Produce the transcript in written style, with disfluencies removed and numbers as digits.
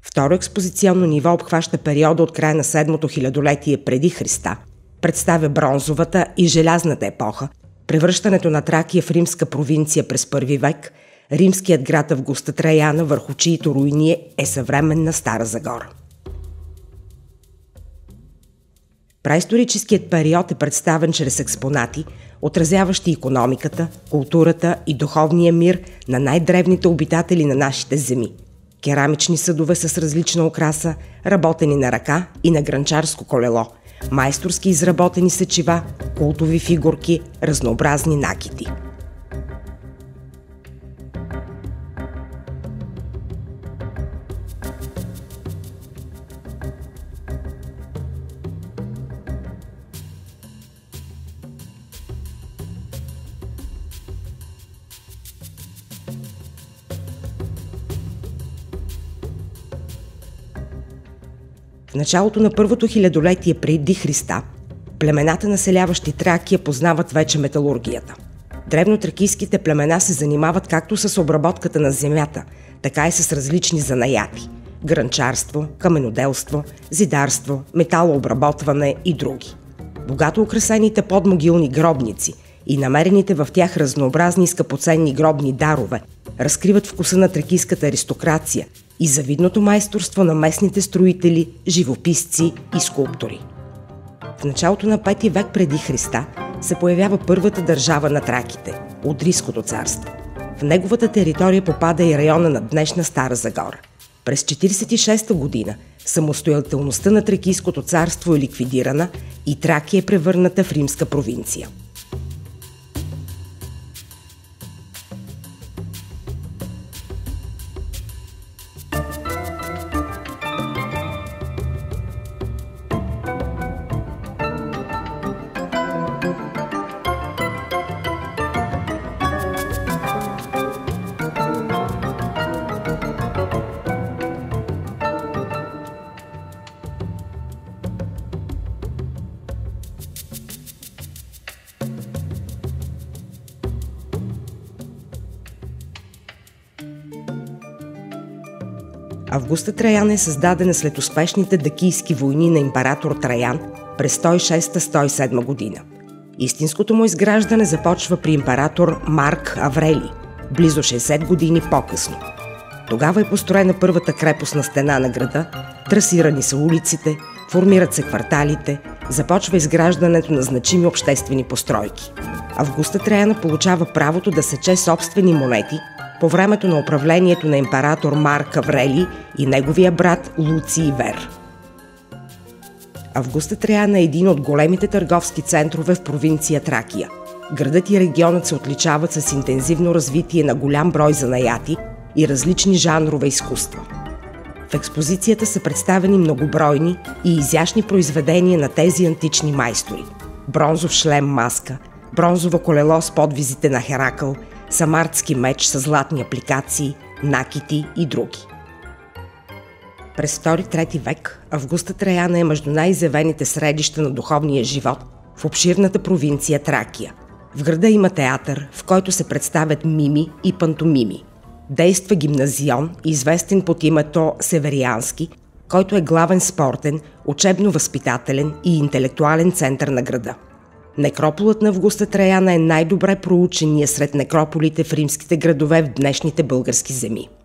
Второ експозиционно ниво обхваща периода от края на 7-то хилядолетие преди Христа. Представя бронзовата и желязната епоха, превръщането на Тракия в римска провинция през първи век, римският град Августа Траяна, върху чието руини е съвременна Стара Загора. Праисторическият период е представен чрез експонати, отразяващи икономиката, културата и духовния мир на най-древните обитатели на нашите земи. Керамични съдове с различна украса, работени на ръка и на гранчарско колело, майсторски изработени сечива, култови фигурки, разнообразни накити. В началото на първото хилядолетие преди Христа, племената, населяващи Тракия, познават вече металургията. Древнотракийските племена се занимават както с обработката на земята, така и с различни занаяти – гранчарство, каменоделство, зидарство, металообработване и други. Богато украсените подмогилни гробници и намерените в тях разнообразни скъпоценни гробни дарове разкриват вкуса на тракийската аристокрация и завидното майсторство на местните строители, живописци и скулптори. В началото на 5 век преди Христа се появява първата държава на траките – Одриското царство. В неговата територия попада и района на днешна Стара Загора. През 46-та година самостоятелността на Тракийското царство е ликвидирана и Тракия е превърната в римска провинция. Августа Траяна е създадена след успешните дакийски войни на император Траян през 106-107 година. Истинското му изграждане започва при император Марк Аврелий, близо 60 години по-късно. Тогава е построена първата крепостна стена на града, трасирани са улиците, формират се кварталите, започва изграждането на значими обществени постройки. Августа Траяна получава правото да сече собствени монети по времето на управлението на император Марк Аврелий и неговия брат Луций Вер. Августа Траяна е един от големите търговски центрове в провинция Тракия. Градът и регионът се отличават с интензивно развитие на голям брой занаяти и различни жанрове изкуства. В експозицията са представени многобройни и изящни произведения на тези антични майстори – бронзов шлем-маска, бронзово колело с подвизите на Херакъл, самартски меч с златни апликации, накити и други. През 2-3 век Августа Траяна е между най-изявените средища на духовния живот в обширната провинция Тракия. В града има театър, в който се представят мими и пантомими. Действа гимназион, известен под името Севериански, който е главен спортен, учебно-възпитателен и интелектуален център на града. Некрополът на Августа Траяна е най-добре проучения сред некрополите в римските градове в днешните български земи.